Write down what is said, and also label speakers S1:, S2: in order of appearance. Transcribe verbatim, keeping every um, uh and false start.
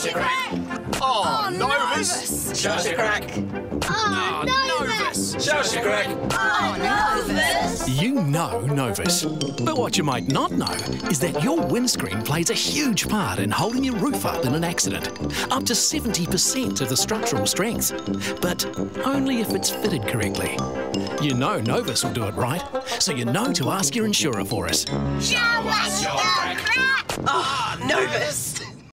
S1: a crack!
S2: Oh,
S3: Oh,
S2: Novus!
S3: Novus.
S1: Show us a crack!
S3: Oh, Novus.
S1: Show us a crack!
S3: Oh, Novus.
S4: You know Novus. But what you might not know is that your windscreen plays a huge part in holding your roof up in an accident. Up to seventy percent of the structural strength. But only if it's fitted correctly. You know Novus will do it right, so you know to ask your insurer for us.
S1: Show us your crack!
S3: Oh, Novus.